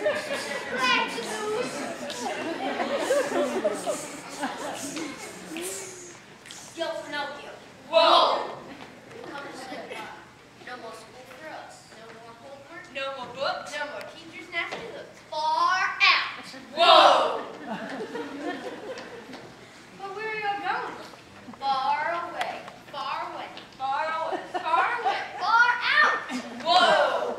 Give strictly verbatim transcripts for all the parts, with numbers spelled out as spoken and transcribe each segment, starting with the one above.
Yo, Pinocchio. Whoa! Come to sit by. No more school for us. No more homework. No more books. No more teachers' nasty looks. Far out. Whoa! But where are y'all going? Far away. Far away. Far away. Far away. Far out. Whoa!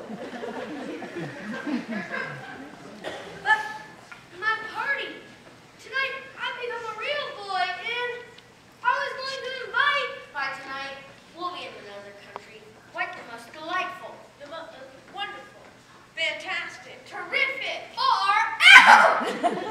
But my party tonight, I've become a real boy, and I was going to invite. By tonight, we'll be in another country. Quite the most delightful, the most uh, wonderful, Fantastic. terrific, far out.